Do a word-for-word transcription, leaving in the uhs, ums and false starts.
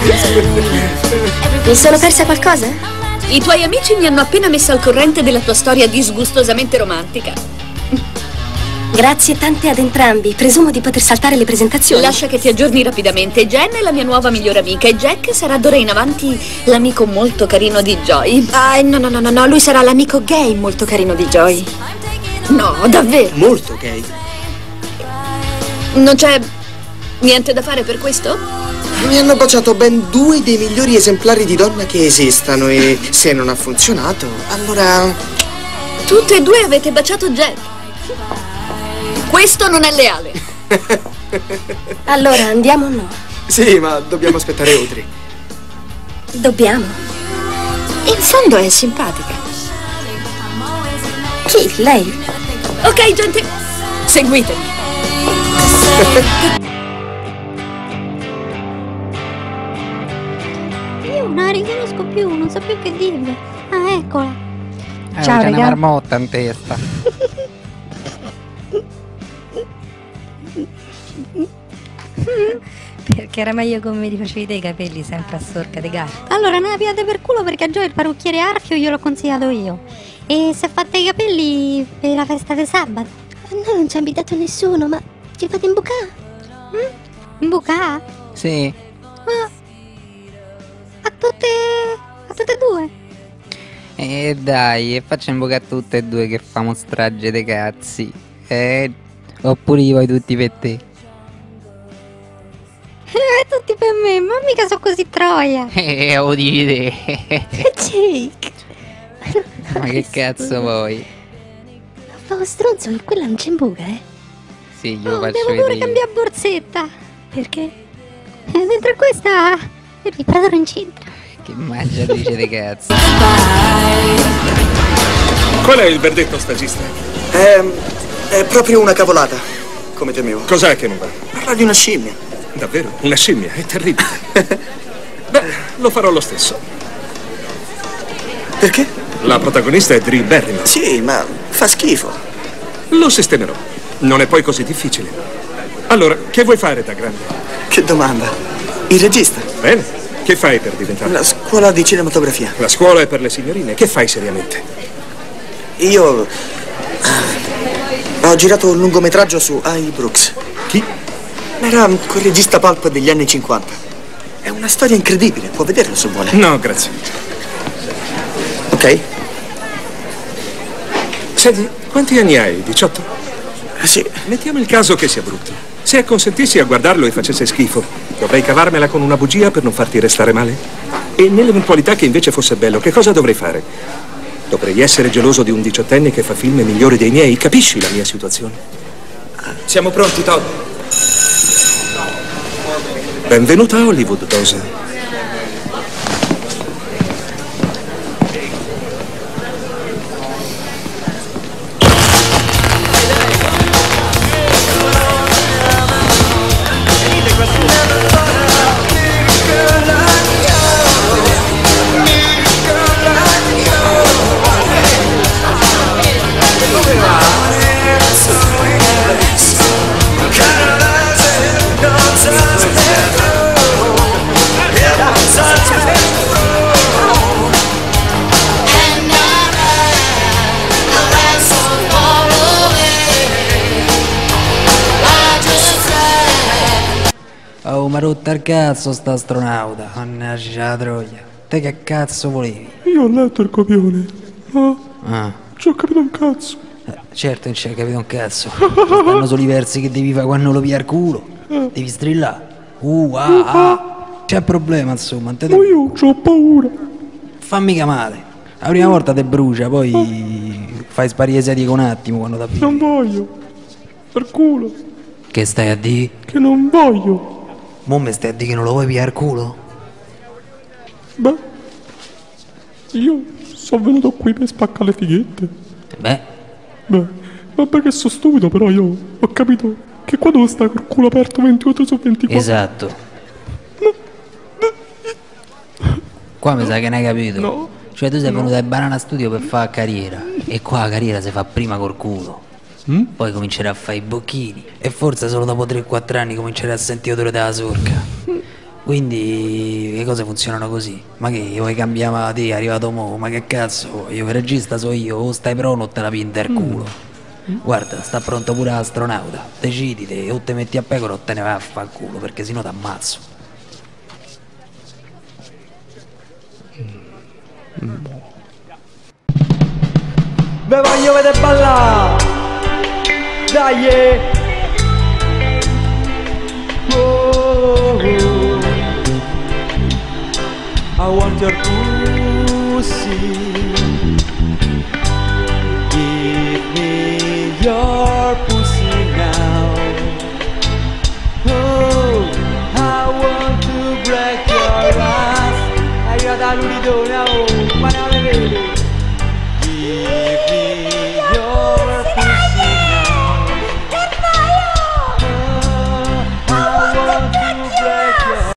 Mi sono persa qualcosa? I tuoi amici mi hanno appena messo al corrente della tua storia disgustosamente romantica. Grazie tante ad entrambi. Presumo di poter saltare le presentazioni. Lascia che ti aggiorni rapidamente. Jen è la mia nuova migliore amica e Jack sarà d'ora in avanti l'amico molto carino di Joy. Ah, no, no, no, no, no, lui sarà l'amico gay molto carino di Joy. No, davvero? Molto gay. Non c'è niente da fare per questo? Mi hanno baciato ben due dei migliori esemplari di donna che esistano e se non ha funzionato, allora... Tutte e due avete baciato Jack. Questo non è leale. Allora, andiamo o no? Sì, ma dobbiamo aspettare Audrey. Dobbiamo. In fondo è simpatica. Chi? Lei? Ok, gente, seguitemi. Io non la riconosco più, non so più che dirvi. Ah, eccola. Eh, Ciao, c'è una raga. marmotta in testa. Perché era meglio come mi rifacevi te i capelli sempre a sorca di gatto. Allora, non la piate per culo perché a Joe il parrucchiere Archio gliel'ho consigliato io. E si è fatta i capelli per la festa di sabato. A noi non ci ha invitato nessuno, ma ci fate imbucare? Mm? Imbucà? Sì. Ma... A tutte... a tutte e due? E dai, e facciamo bocca a tutte e due che famo strage dei cazzi. Eh, oppure io voi tutti per te. Eh, tutti per me, ma mica so così troia. Eh, lo dici te. Jake! Ma che cazzo vuoi? Fa lo stronzo che quella non c'è imbuca, eh? Sì, glielo Oh, faccio devo pure vedere. cambiare borsetta. Perché? E dentro a questa il vibratore incinta. Che mangiatrice di cazzo. Qual è il verdetto, stagista? È, è proprio una cavolata, come temevo. Cos'è che non va? Parla di una scimmia. Davvero? Una scimmia? È terribile. Beh, lo farò lo stesso. Perché? La protagonista è Drew Barrymore. Sì, ma fa schifo. Lo sistemerò. Non è poi così difficile. Allora, che vuoi fare da grande? Che domanda. Il regista. Bene. Che fai per diventare? La scuola di cinematografia. La scuola è per le signorine. Che fai seriamente? Io... ho girato un lungometraggio su A I Brooks. Chi? Era quel regista pulp degli anni cinquanta. È una storia incredibile, può vederlo se vuole. No, grazie. Ok? Senti, quanti anni hai? diciotto? Eh, sì. Mettiamo il caso che sia brutto. Se acconsentissi a guardarlo e facesse schifo, dovrei cavarmela con una bugia per non farti restare male? E nell'eventualità che invece fosse bello, che cosa dovrei fare? Dovrei essere geloso di un diciottenne che fa film migliori dei miei? Capisci la mia situazione? Siamo pronti, Todd. Benvenuta a Hollywood, Dawson. Oh, ma rotta il cazzo sta astronauta. Mannaggia la troia. Te che cazzo volevi? Io ho letto il copione. Ah, Ah, ci ho capito un cazzo. eh, certo non c'hai capito un cazzo. Stanno solo i versi che devi fare quando lo pia il culo. Devi strillare. Uh, ah, ah. C'è problema, insomma. non te Ma io ho paura. Fammi mica male. La prima volta te brucia, poi fai sparire serie con un attimo quando t'avvii. Non voglio. Per culo. Che stai a dire? Che non voglio. Mo me stai a dire che non lo vuoi pigliare il culo? Beh, io sono venuto qui per spaccare le fighette. Beh, Beh, vabbè che sono stupido, però io ho capito che qua devo stare col culo aperto ventiquattro su ventiquattro. esatto. Qua mi sa che ne hai capito. No. Cioè tu sei venuto ai Banana Studio per fare carriera. E qua la carriera si fa prima col culo. Mm? Poi comincerai a fare i bocchini. E forse solo dopo tre quattro anni comincerai a sentire odore della sorca. Quindi le cose funzionano così. Ma che vuoi cambiare te, è arrivato mo? Ma che cazzo? Io il regista so io, o stai pronto o te la pinta il culo. Mm. Guarda, sta pronto pure l'astronauta. Deciditi, o te metti a pecora o te ne vai a far culo, perché sennò t'ammazzo. Mm. Ve voglio vedere ballare! Dai! Oh, oh. I want your pussy. Give me your pussy now. Oh, I want to break your ass. Arrivata l'unidone, oh.